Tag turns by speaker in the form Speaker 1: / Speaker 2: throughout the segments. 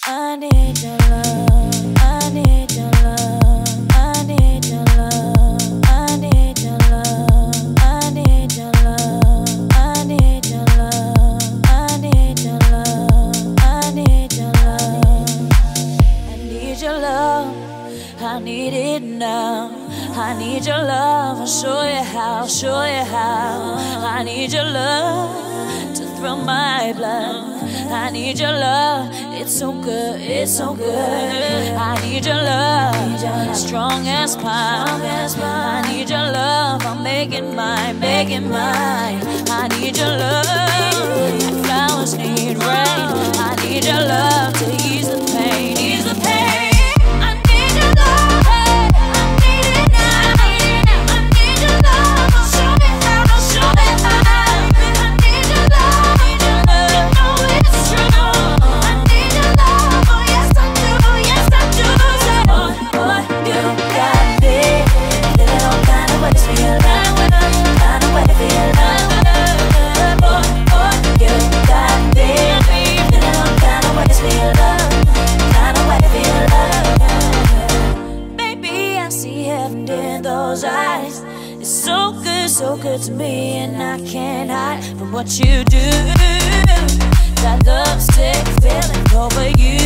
Speaker 1: I need your love. I need your love. I need your love. I need your love. I need your love. I need your love. I need your love. I need your love. I need your love. I need it now. I need your love. I'll show you how. Show you how. I need your love to thrill my blood. I need your love, it's so good, it's so good. I need your love, strong as pine. I need your love, I'm making mine, making mine. I need your love, flowers need rain. I need your love to ease the pain, ease the pain. It's so good to me, and I can't hide from what you do. That love sick feeling over you.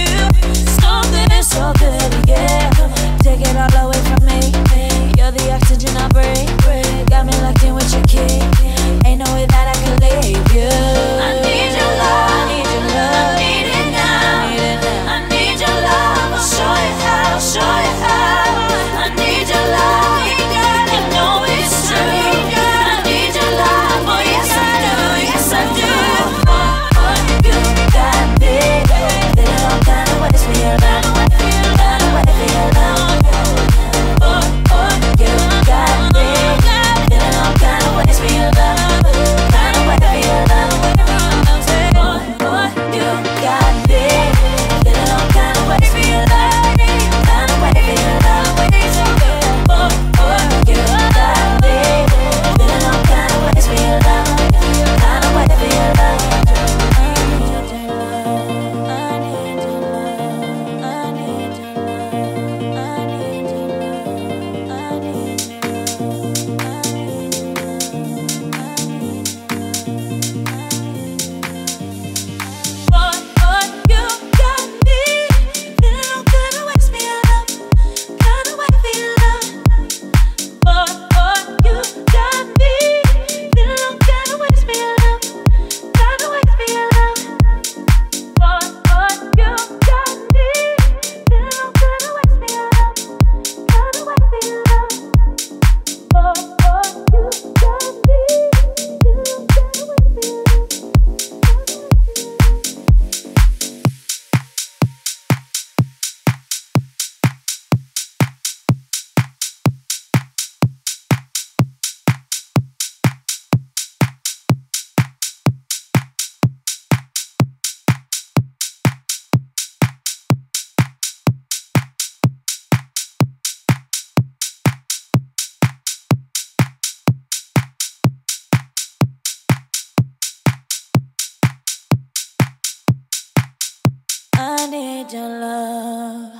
Speaker 1: So good, yeah. Take it all away from me. You're the oxygen I breathe. Got me locked in with your key. Ain't no way that I can leave you. I need your love. I need your love. I need it now. I need your love. I'll show you how. Show you how. I need your love. I need your love.